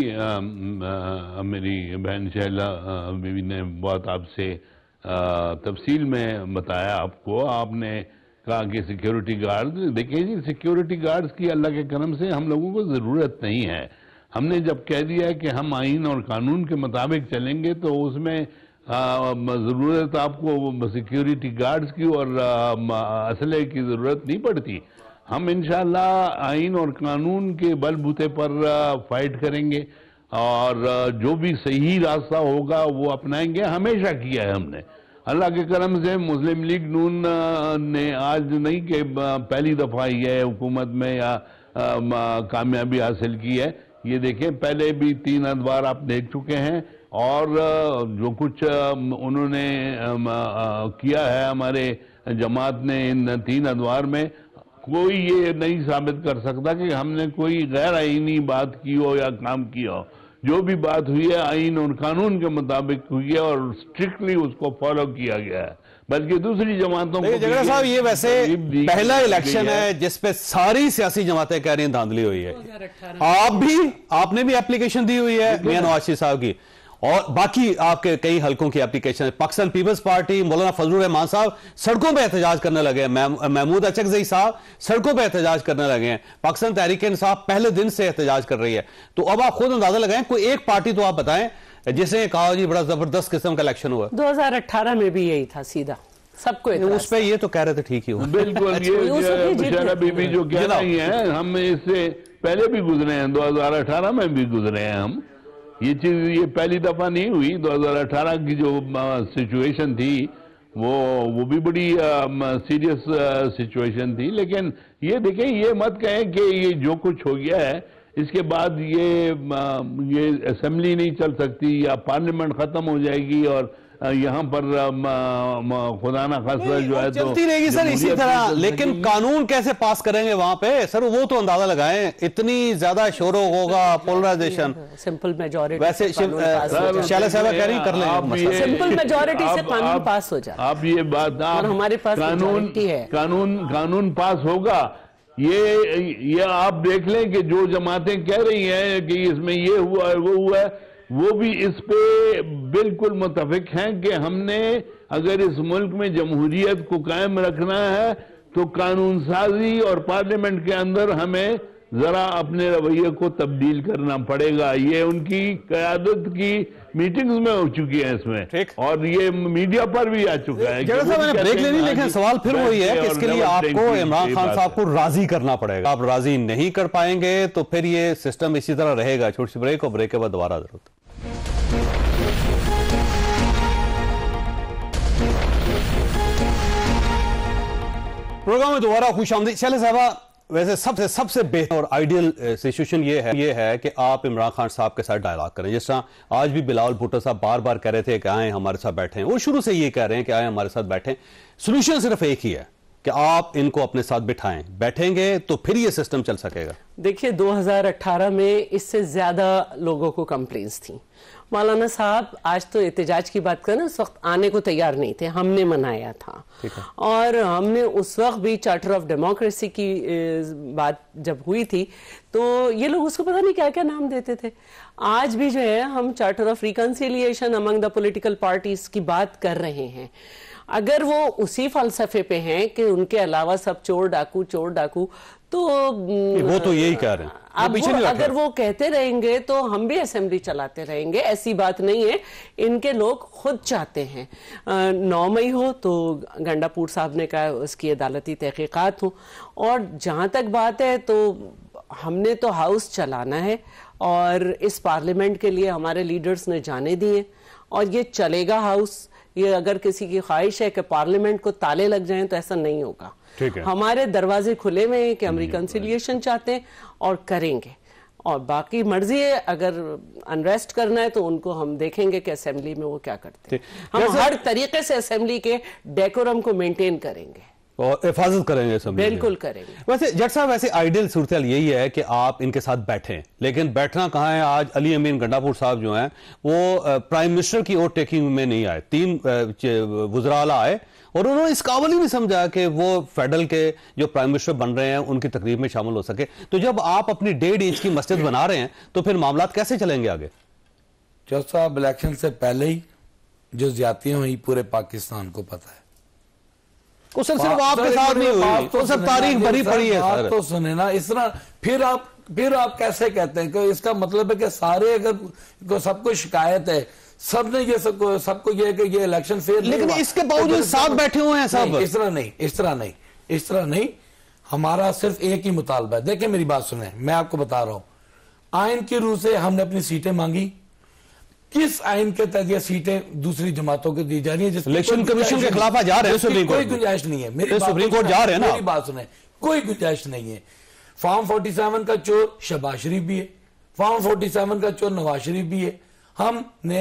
मेरी बहन शैला बीवी ने बहुत आपसे तफसील में बताया आपको। आपने कहा कि सिक्योरिटी गार्ड, देखिए जी सिक्योरिटी गार्ड्स की अल्लाह के करम से हम लोगों को ज़रूरत नहीं है। हमने जब कह दिया कि हम आइन और कानून के मुताबिक चलेंगे तो उसमें ज़रूरत आपको सिक्योरिटी गार्ड्स की और असले की ज़रूरत नहीं पड़ती। हम इंशाअल्लाह आइन और कानून के बलबूते पर फाइट करेंगे और जो भी सही रास्ता होगा वो अपनाएंगे। हमेशा किया है हमने, अल्लाह के करम से। मुस्लिम लीग नून ने आज नहीं कि पहली दफ़ा ये हुकूमत में या कामयाबी हासिल की है। ये देखें, पहले भी 3 अदवार आप देख चुके हैं और जो कुछ उन्होंने किया है हमारे जमात ने इन 3 अदवार में, कोई ये नहीं साबित कर सकता कि हमने कोई गैर आईनी बात की हो या काम किया हो। जो भी बात हुई है आइन और कानून के मुताबिक हुई है और स्ट्रिक्टली उसको फॉलो किया गया है। बल्कि दूसरी जमातों को जगड़ा साहब ये वैसे पहला इलेक्शन है जिसपे सारी सियासी जमातें कह रही हैं धांधली हुई है। आपने भी एप्लीकेशन दी हुई है मियां नवाज शरीफ साहब की, और बाकी आपके कई हलकों की एप्लीकेशन। पाकिस्तान पीपल्स पार्टी, मौलाना फजलुर रहमान साहब सड़कों पे एहतजाज करने लगे हैं, महमूद अचकज़ई साहब सड़कों पे एहतजाज करने लगे हैं, पाकिस्तान तहरीक इंसाफ पहले दिन से एहतजाज कर रही है। तो अब आप खुद अंदाजा लगाएं, कोई एक पार्टी तो आप बताएं जिसने कहा जी बड़ा जबरदस्त किस्म का इलेक्शन हुआ। 2018 में भी यही था, सीधा सबको उस पे ये तो कह रहे थे ठीक ही हुआ। बिल्कुल, ये बीबी जो कह रही है, हम इससे पहले भी गुजरे हैं, 2018 में भी गुजरे हैं हम। ये चीज ये पहली दफा नहीं हुई। 2018 की जो सिचुएशन थी वो भी बड़ी सीरियस सिचुएशन थी। लेकिन ये देखें, ये मत कहें कि ये जो कुछ हो गया है इसके बाद ये असेंबली नहीं चल सकती या पार्लियामेंट खत्म हो जाएगी और यहाँ पर खुदा ना खासा जो है चलती रहेगी सर इसी तरह। लेकिन कानून कैसे पास करेंगे वहां पे सर, वो तो अंदाजा लगाएं। इतनी ज्यादा शोर होगा, पोलराइजेशन, सिंपल मेजॉरिटी। वैसे शैला साहब कह रही कर लें, सिंपल मेजॉरिटी से कानून पास हो जाए। आप ये बात, हमारे पास कानून पास होगा। ये आप देख लें कि जो जमातें कह रही हैं कि इसमें ये हुआ है वो हुआ है, वो भी इस पे बिल्कुल मुतफिक हैं कि हमने अगर इस मुल्क में जमहूरियत को कायम रखना है तो कानून साजी और पार्लियामेंट के अंदर हमें जरा अपने रवैये को तब्दील करना पड़ेगा। ये उनकी क़यादत की मीटिंग्स में हो चुकी है इसमें, और ये मीडिया पर भी आ चुका है। जैसा मैंने ब्रेक लेनी, लेकिन सवाल फिर वही है कि इसके लिए आपको इमरान खान साहब को राजी करना पड़ेगा। आप राजी नहीं कर पाएंगे तो फिर ये सिस्टम इसी तरह रहेगा। छोटी सी ब्रेक, और ब्रेक के बाद दोबारा जरूरत। प्रोग्राम में दोबारा खुशामदीद। शैले साहबा, वैसे सबसे बेहतर और आइडियल सिचुएशन ये है कि आप इमरान खान साहब के साथ डायलॉग करें। जिस तरह आज भी बिलावल भुट्टो साहब बार बार कह रहे थे कि आए हमारे साथ बैठे, वो शुरू से ये कह रहे हैं कि आए हमारे साथ बैठे। सोल्यूशन सिर्फ एक ही है कि आप इनको अपने साथ बिठाएं, बैठेंगे तो फिर ये सिस्टम चल सकेगा। देखिए 2018 में इससे ज्यादा लोगों को कंप्लेंट्स थी। मौलाना साहब आज तो एहतजाज की बात करें, उस वक्त आने को तैयार नहीं थे, हमने मनाया था। और हमने उस वक्त भी चार्टर ऑफ डेमोक्रेसी की बात जब हुई थी तो ये लोग उसको पता नहीं क्या क्या नाम देते थे। आज भी जो है हम charter of reconciliation among the political parties की बात कर रहे हैं। अगर वो उसी फलसफे पे हैं कि उनके अलावा सब चोर डाकू तो वो तो यही कह रहे हैं। अब अगर वो कहते रहेंगे तो हम भी असेंबली चलाते रहेंगे, ऐसी बात नहीं है। इनके लोग खुद चाहते हैं 9 मई हो तो गंडापुर साहब ने कहा उसकी अदालती तहकीकात हो। और जहां तक बात है तो हमने तो हाउस चलाना है और इस पार्लियामेंट के लिए हमारे लीडर्स ने जाने दिए और ये चलेगा हाउस। ये अगर किसी की ख्वाहिश है कि पार्लियामेंट को ताले लग जाएं तो ऐसा नहीं होगा। हमारे दरवाजे खुले हुए हैं कि हम रिकंसिलिएशन चाहते हैं और करेंगे। और बाकी मर्जी है, अगर अनरेस्ट करना है तो उनको हम देखेंगे कि असेंबली में वो क्या करते हैं। हम हर तरीके से असेंबली के डेकोरम को मेंटेन करेंगे और हिफाजत करेंगे सब। बिल्कुल करेंगे। वैसे जट साहब, वैसे आइडियल सूरत यही है कि आप इनके साथ बैठें, लेकिन बैठना कहाँ है? आज अली अमीन गंडापुर साहब जो हैं वो प्राइम मिनिस्टर की ओर टेकिंग में नहीं आए, 3 वुज़राला आए और उन्होंने इस काबिल ही नहीं समझा कि वो फेडरल के जो प्राइम मिनिस्टर बन रहे हैं उनकी तकरीब में शामिल हो सके। तो जब आप अपनी 1.5 इंच की मस्जिद बना रहे हैं तो फिर मामला कैसे चलेंगे आगे? जज साहब, इलेक्शन से पहले ही जो ज्यादतियां हुई पूरे पाकिस्तान को पता है। वो सिर्फ आपके साथ नहीं हुई, तो सब तारीख भरी पड़ी है। बात तो सुने ना, इस तरह फिर आप कैसे कहते हैं कि इसका मतलब है कि सारे अगर सबको शिकायत है, सबने ये सबको ये कि ये इलेक्शन फेयर, लेकिन इसके बावजूद साथ बैठे हुए हैं सब। इस तरह नहीं। हमारा सिर्फ एक ही मुतालबा है। देखिए मेरी बात सुने, मैं आपको बता रहा हूं, आइन की रूह से हमने अपनी सीटें मांगी। किस आइन के तहत ये सीटें दूसरी जमातों को दी जा रही है? इलेक्शन कमीशन के खिलाफ जा रहे हैं सुप्रीम कोर्ट, कोई गुंजाइश नहीं है। मेरी सुप्रीम कोर्ट जा रहे हैं ना, मेरी बात सुने, कोई गुंजाइश नहीं है। फॉर्म 47 का चोर शहबाज शरीफ भी है, फॉर्म 47 का चोर नवाज शरीफ भी है। हमने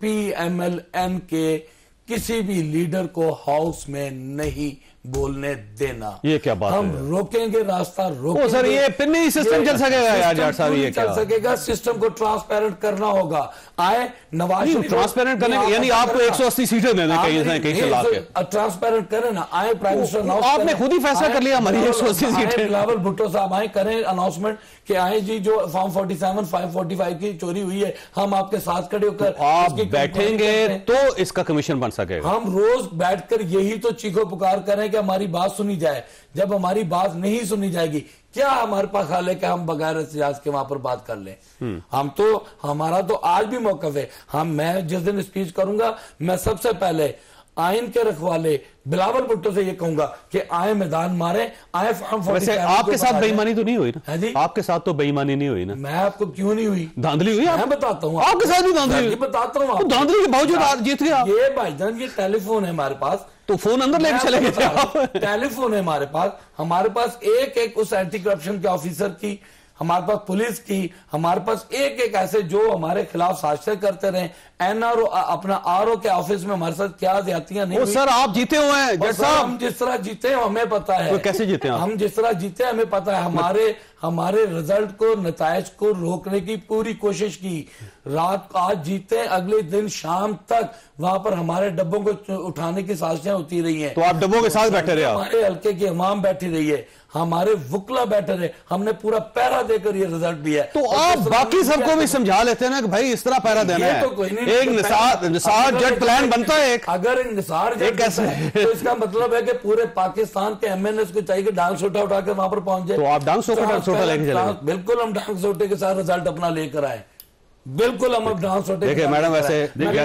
PMLN के किसी भी लीडर को हाउस में नहीं बोलने देना। ये क्या बात हम है? रोकेंगे, रास्ता रोकेंगे। सर ये फिर नहीं सिस्टम चल सकेगा यार जाट साहब, ये चल सकेगा? सिस्टम को ट्रांसपेरेंट करना होगा। आए नवाज शरीफ ट्रांसपेरेंट करने, यानी आपको 180 सीटें देने कहीं से ला के ट्रांसपेरेंट करें ना। आए प्राइम मिनिस्टर, आपने खुद ही फैसला कर लिया हमारी 180 सीटें। बिलावल भुट्टो साहब आए, करें अनाउंसमेंट कि आए जी जो फॉर्म 47 545 की चोरी हुई है, हम आपके साथ खड़े होकर आप बैठेंगे तो इसका कमीशन बन सकेगा। हम रोज बैठकर यही तो चीखो पुकार करें कि हमारी बात सुनी जाए। जब हमारी बात नहीं सुनी जाएगी, क्या हमारे पास हाल है कि हम बगैर एहतजाज के वहां पर बात कर लें? हमारा तो आज भी मौकफ है। मैं जिस दिन स्पीच करूंगा, मैं सबसे पहले आइन के रखवाले बिलावल भुट्टो से ये कहूंगा कि आए मैदान मारे, आए फॉर्म 47। वैसे आपके साथ बेईमानी तो नहीं हुई ना? है जी, आपके साथ तो बेईमानी नहीं हुई ना? मैं आपको क्यों नहीं हुई? धांधली हुई? मैं बताता हूँ आपके साथ भी धांधली? बताता हूँ। तो धांधली के बावजूद जीत गया ये भाईजान। ये टेलीफोन है हमारे पास, तो फोन अंदर लेके चले गए। टेलीफोन है हमारे पास एक उस एंटी करप्शन के ऑफिसर की, हमारे पास पुलिस की, हमारे पास एक ऐसे जो हमारे खिलाफ साजिशें करते रहे। NRO अपना RO के ऑफिस में हमारे साथ क्या ज्यादतियां नहीं हुई। सर आप जीते हुए हैं जज साहब। हम जिस तरह जीते हैं हमें पता है। तो कैसे जीते हैं? हम जिस तरह जीते हैं हमें पता है। हमारे रिजल्ट को, नतायज को रोकने की पूरी कोशिश की। रात को आज जीते, अगले दिन शाम तक वहां पर हमारे डब्बों को उठाने की साजिशें होती रही हैं। तो आप डब्बों के साथ बैठे रहे? हमारे हल्के की इमाम बैठी रही है, हमारे वुकला बैठे रहे, हमने पूरा पैरा देकर ये रिजल्ट दिया है। तो आप बाकी सबको भी समझा लेते हैं ना कि भाई इस तरह पैरा देना है। तो कोई नहीं एक निसार जेट प्लान बनता है एक, अगर निसार जेट कैसे तो इसका मतलब है कि पूरे पाकिस्तान के एमएनएस को चाहिए डांग सोटा उठा के वहां पर पहुंच जाए। तो आप डांग सोटा लेके चले? बिल्कुल, हम डांग सोटे के साथ रिजल्ट अपना लेकर आए, बिल्कुल हम अब डांग सोटे। देखिए मैडम, वैसे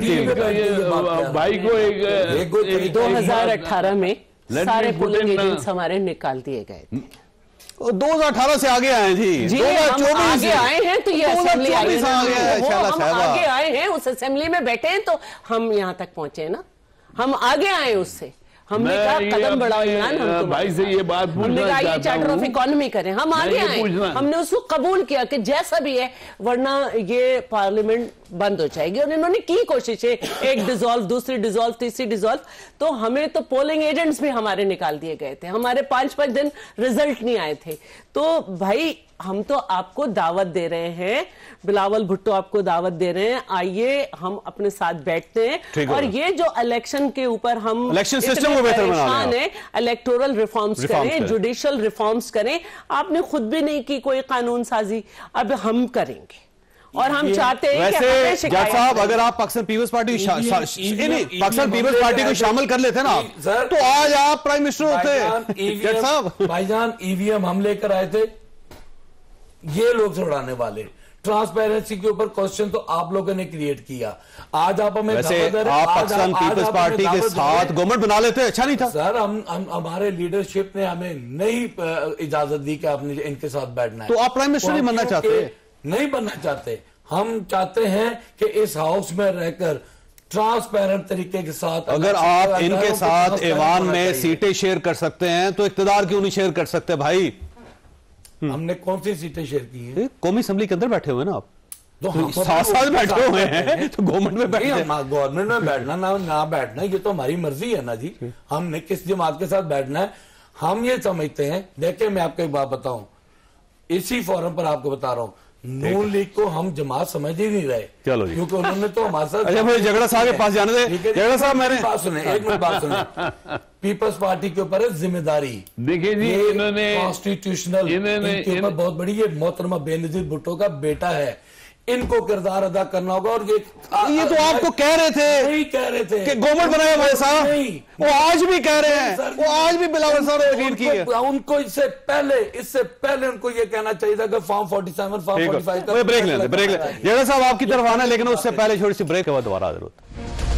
भाई को एक 2018 में सारे पोलिंग एजेंट्स हमारे निकाल दिए गए थे। 2018 से आगे आए जी, 2024 आगे आए हैं, तो ये असेंबली आई है, हम आगे आए हैं, उस असेंबली में बैठे हैं, तो हम यहाँ तक पहुंचे ना, हम आगे आए उससे। हमने कहा कदम बढ़ाओ इमरान, हम भाई से ये बात हमने कहा ये चार्टर ऑफ इकोनॉमी करें, हम आगे आए, हमने उसको कबूल किया कि जैसा भी है, वरना ये पार्लियामेंट बंद हो जाएगी। और इन्होंने की कोशिशें, एक डिसॉल्व, दूसरी डिसॉल्व, तीसरी डिसॉल्व, तो हमें तो पोलिंग एजेंट्स भी हमारे निकाल दिए गए थे, हमारे 5-5 दिन रिजल्ट नहीं आए थे। तो भाई हम तो आपको दावत दे रहे हैं, बिलावल भुट्टो आपको दावत दे रहे हैं, आइए हम अपने साथ बैठते हैं, और ये जो इलेक्शन के ऊपर हम इलेक्शन सिस्टम को बेहतर बनाना है, इलेक्टोरल रिफॉर्म्स करें, जुडिशियल रिफॉर्म्स करें। आपने खुद भी नहीं की कोई कानून साजी, अब हम करेंगे। और हम चाहते हैं वैसे जज साहब, अगर आप पाकिस्तान पीपल्स पार्टी पाकिस्तान पीपल्स पार्टी को शामिल कर लेते ना, तो आज आप प्राइम मिनिस्टर होते। जज साहब, भाईजान ईवीएम हम लेकर आए थे, ये लोग उड़ाने वाले। ट्रांसपेरेंसी के ऊपर क्वेश्चन तो आप लोगों ने क्रिएट किया। आज आप हमें वैसे आप पाकिस्तान पीपल्स पार्टी के साथ गवर्नमेंट बना लेते, अच्छा नहीं था सर? हम हमारे लीडरशिप ने हमें नहीं इजाजत दी कि आपने इनके साथ बैठना है। तो आप प्राइम मिनिस्टर नहीं बनना चाहते? नहीं बनना चाहते, हम चाहते हैं कि इस हाउस में रहकर ट्रांसपेरेंट तरीके के साथ, अगर आप इनके साथ ऐवान में सीटें शेयर कर सकते हैं तो इक्तदार क्यों नहीं शेयर कर सकते भाई? हमने कौन सी सीटें शेयर की हैं? कौमी असेंबली के अंदर बैठे हुए ना आप, तो साथ बैठे हुए हैं, तो गवर्नमेंट में बैठे, गवर्नमेंट में बैठना ना बैठना ये तो हमारी मर्जी है ना जी, हमने किस जमात के साथ बैठना है। हम ये समझते हैं, देखिए मैं आपको एक बात बताऊं, इसी फोरम पर आपको बता रहा हूं, नून लीग को हम जमात समझ ही नहीं रहे, चलो जी, क्योंकि उन्होंने तो हमारे साथ। अच्छा मुझे झगड़ा साहब के पास जाने दे। झगड़ा साहब, मैंने बात सुने, एक मिनट बात सुने। पीपल्स पार्टी के ऊपर है जिम्मेदारी। देखिए जी, इन्होंने कॉन्स्टिट्यूशनल, इनके ऊपर बहुत बड़ी, ये मोहतरमा बेनजीर भुट्टो का बेटा है, इनको किरदार अदा करना होगा। और ये तो आपको कह रहे थे, नहीं कह रहे थे कि गवर्नमेंट बनाया भाई साहब, वो आज भी कह रहे हैं, वो आज भी बिलावल साहब ने यकीन किया। उनको इससे पहले उनको ये कहना चाहिए था कि फॉर्म 47, फॉर्म 45 का ब्रेक लेते, ब्रेक लेते। जगह साहब आपकी तरफ आना, लेकिन उससे पहले छोटी सी ब्रेक के बाद दोबारा हाजिर होता।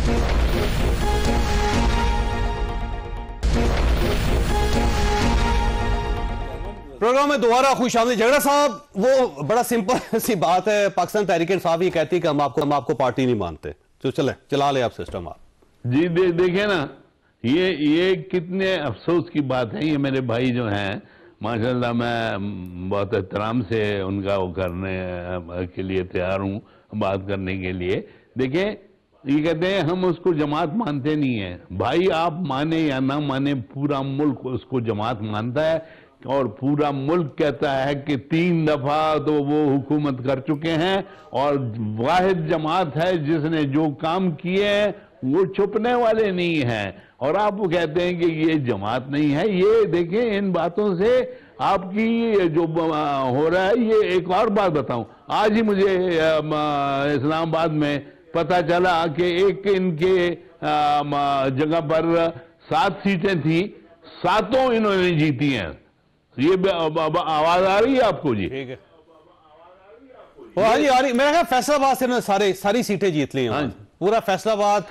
प्रोग्राम में दोबारा खुश आमदीद। झगड़ा साहब, वो बड़ा सिंपल सी बात है, पाकिस्तान तहरीक इंसाफ ये कहती है कि हम आपको पार्टी नहीं मानते, तो चला ले आप सिस्टम आप जी। देखिए ना, ये कितने अफसोस की बात है। ये मेरे भाई जो हैं माशाल्लाह, मैं बहुत एहतराम से उनका वो करने के लिए तैयार हूँ, बात करने के लिए। देखिए, ये कहते हैं हम उसको जमात मानते नहीं है। भाई आप माने या ना माने, पूरा मुल्क उसको जमात मानता है, और पूरा मुल्क कहता है कि 3 दफा तो वो हुकूमत कर चुके हैं, और वाहिद जमात है जिसने जो काम किए हैं वो छुपने वाले नहीं हैं। और आप वो कहते हैं कि ये जमात नहीं है। ये देखें, इन बातों से आपकी जो हो रहा है। ये एक और बात बताऊं, आज ही मुझे इस्लामाबाद में पता चला कि एक इनके जगह पर 7 सीटें थी, 7 इन्होंने जीती हैं। ये आवाज आ रही है आपको जी? ठीक है, हाँ जी आ रही। मेरा ख्याल फैसलाबाद से इन्होंने सारी सीटें जीत ली हैं, पूरा फैसलाबाद।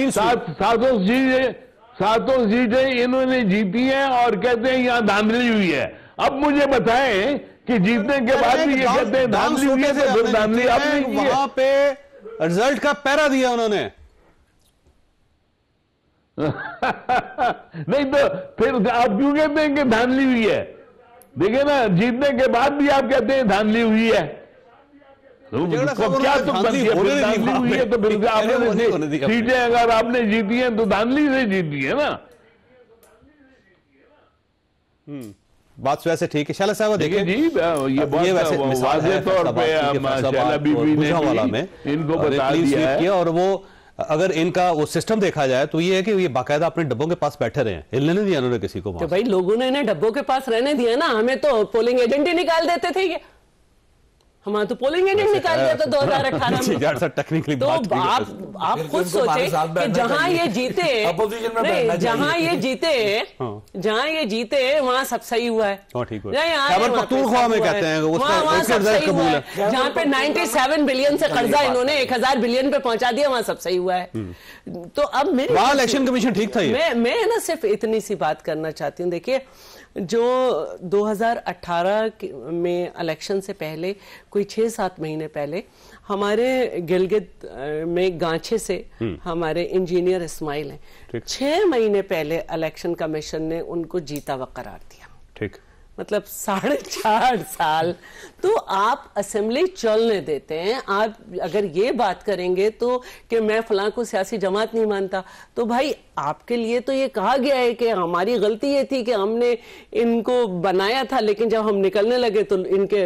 7 सीटें इन्होंने जीती हैं, और कहते हैं यहाँ धांधली हुई है। अब मुझे बताएं कि जीतने के बाद भी ये कहते हैं धांधली हुई है, तो फिर धांधली आपने की है। वहां पे रिजल्ट का पैरा दिया उन्होंने। नहीं तो फिर आप क्यों कहते हैं कि धांधली हुई है? देखिए ना, जीतने के बाद भी आप कहते हैं धांधली हुई है, तो क्या तो धांधली हुई है? तो फिर आपने सीटें अगर आपने जीती हैं तो धांधली से जीती है ना। बात वैसे ठीक है। शैला साहब देखिए जी, ये वाज़ेह तौर पे शैला बीबी ने इनको बता दिया है। और वो अगर इनका वो सिस्टम देखा जाए तो ये है कि ये बाकायदा अपने डब्बों के पास बैठे रहे हैं, हिलने नहीं दिया उन्होंने किसी को। तो भाई लोगों ने इन्हें डब्बों के पास रहने दिया ना, हमें तो पोलिंग एजेंट ही निकाल देते थे। ये हमारा तो पोलिंग एजेंट निकाल दिया था 2018 में। टेक्निकली तो आप खुद सोचे कि जहां ये जीते, जहां ये जीते वहां सब सही हुआ है। ठीक है, पख्तूनख्वा में कहते हैं वहां सब सही हुआ है। जहां पे 97 बिलियन से कर्जा इन्होंने 1000 बिलियन पे पहुंचा दिया, वहां सब सही हुआ है। तो अब वहां इलेक्शन कमीशन ठीक था। मैं ना सिर्फ इतनी सी बात करना चाहती हूँ। देखिए, जो 2018 में इलेक्शन से पहले कोई 6-7 महीने पहले हमारे गिलगित में गांचे से हमारे इंजीनियर इस्माइल हैं, 6 महीने पहले इलेक्शन कमीशन ने उनको जीता हुआ करार दिया। ठीक, मतलब 4.5 साल तो आप असेंबली चलने देते हैं। आप अगर ये बात करेंगे तो कि मैं फलां को सियासी जमात नहीं मानता, तो भाई आपके लिए तो ये कहा गया है कि हमारी गलती ये थी कि हमने इनको बनाया था, लेकिन जब हम निकलने लगे तो इनके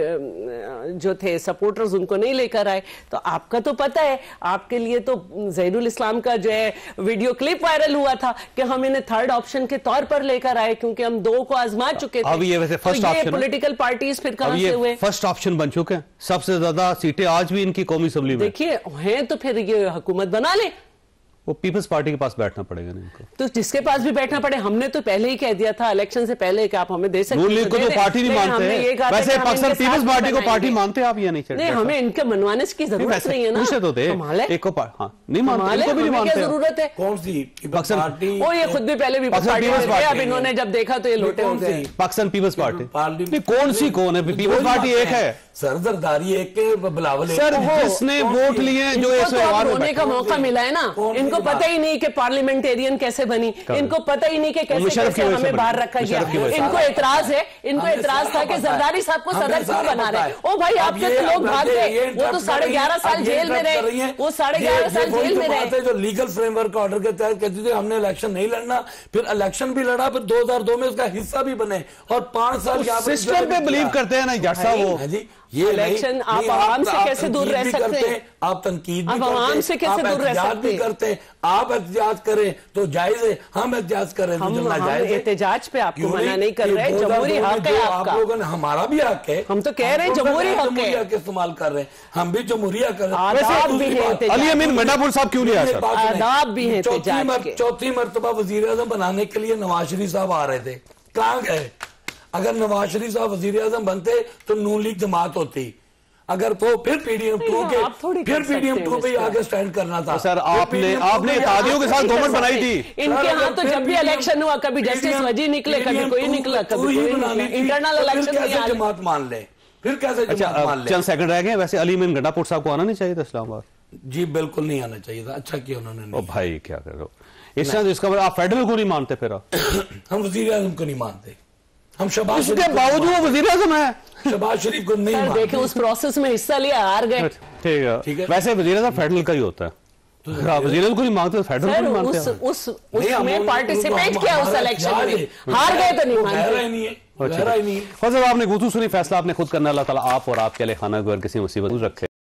जो थे सपोर्टर्स उनको नहीं लेकर आए। तो आपका तो पता है, आपके लिए तो ज़हीरुल इस्लाम का जो है वीडियो क्लिप वायरल हुआ था कि हम इन्हें थर्ड ऑप्शन के तौर पर लेकर आए क्योंकि हम 2 को आजमा चुके थे। अब ये वैसे फर्स्ट ऑप्शन, पॉलिटिकल पार्टीज फिर कहां से हुए? फर्स्ट ऑप्शन बन चुके हैं, सबसे ज्यादा सीटें आज भी इनकी कौमी असेंबली में। देखिए हैं तो फिर ये हुकूमत बना ले। वो पीपल्स पार्टी के पास बैठना पड़ेगा ना इनको। तो जिसके पास भी बैठना पड़े, हमने तो पहले ही कह दिया था इलेक्शन से पहले कि आप हमें दे सकते हैं। नून लीग को तो पार्टी नहीं मानते हैं। वैसे पाकिस्तान पीपल्स पार्टी को पार्टी मानते हैं आप या नहीं? नहीं, हमें इनके मनवाने की जरूरत नहीं है ना। पूछे तो थे एक को नहीं मानते, इनको भी नहीं मानते। जरूरत है कौन सी पार्टी? वो ये खुद भी पहले भी पार्टी में, अब इन्होंने जब देखा तो ये लोटे हो गए। पाकिस्तान पीपल्स पार्टी कौन सी कौन है? पीपल्स पार्टी एक है, सरदारी एक के बिलावल सर, जिसने वोट लिए जो होने का मौका मिला है ना। इनको पता ही नहीं कि पार्लियामेंटेरियन कैसे बनी, इनको पता ही नहीं कि कैसे हमें बाहर रखा गया। इनको एतराज है, इनको एतराज था कि जरदारी साहब को सदर क्यों बना रहे। ओ भाई, आपके तो लोग भाग गए, वो तो 11.5 साल जेल में रहे, वो 11.5 साल जेल में रहे। जो लीगल फ्रेमवर्क ऑर्डर के तहत कहते थे हमने इलेक्शन नहीं लड़ना, फिर इलेक्शन भी लड़ा, फिर 2002 में उसका हिस्सा भी बने और 5 साल सिस्टम पे बिलीव करते हैं ना जट साहब। वो ये इलेक्शन आप आवाम से कैसे दूर रह सकते हैं? आप तनकीद भी आवाम से कैसे दूर रह सकते हैं? करते हैं आप एहतजाज करें तो जायज है, हम एहतजाज करें तो नाजायज है। एहतजाज पे आपको मना नहीं कर रहे, जमहूरी हक है आपका। आप लोगों ने, हमारा भी हक है, हम तो कह रहे हैं जमहूरी हक है, इस्तेमाल कर रहे हैं, हम भी जमहूरी हक कर रहे हैं। आदाब भी है। अली अमीन गंडापुर साहब क्यों नहीं आए? आदाब भी है। चौथी मरतबा वजीर आजम बनाने के लिए नवाज शरीफ साहब आ रहे थे, कहाँ गए? अगर नवाज शरीफ साहब वजीर आजम बनते तो नून लीग जमात होती, अगर तो फिर पीडीएम 2 पे आगे स्टैंड करना था। सर, आपने इत्तेहादियों के साथ गवर्नमेंट बनाई थी। इनके यहाँ तो जब भी इलेक्शन हुआ, कभी जस्टिस वजी निकले, कभी कोई निकला, कभी इंटरनल इलेक्शन जमात मान ले, फिर कैसे जमात मान ले? चंद सेकंड रह गए। वैसे अली अमीन गंडापुर साहब को आना नहीं चाहिए था इस्लामाबाद? जी बिल्कुल नहीं आना चाहिए था। अच्छा किया उन्होंने। ओ भाई, क्या कर रहे हो इस तरह? इसका मतलब आप फेडरल को नहीं मानते? फिर हम वजीर आजम को नहीं मानते, हम शहबाज के बावजूद वजीर आजम है, शहबाज शरीफ को नहीं मानते। देखे उस प्रोसेस में हिस्सा लिया, हार गए। ठीक है। वैसे वजीर आजम फेडरल का ही होता है, वजीर आजम को नहीं मानते, फेडरल को नहीं मानते। उसमें पार्टिसिपेट किया उस इलेक्शन में, हार गए तो नहीं मानते। फजल, आपने गुफ्तगू सुनी, फैसला आपने खुद करना। अल्लाह ताला आप और आपके अहले खाना को किसी मुसीबत रखे।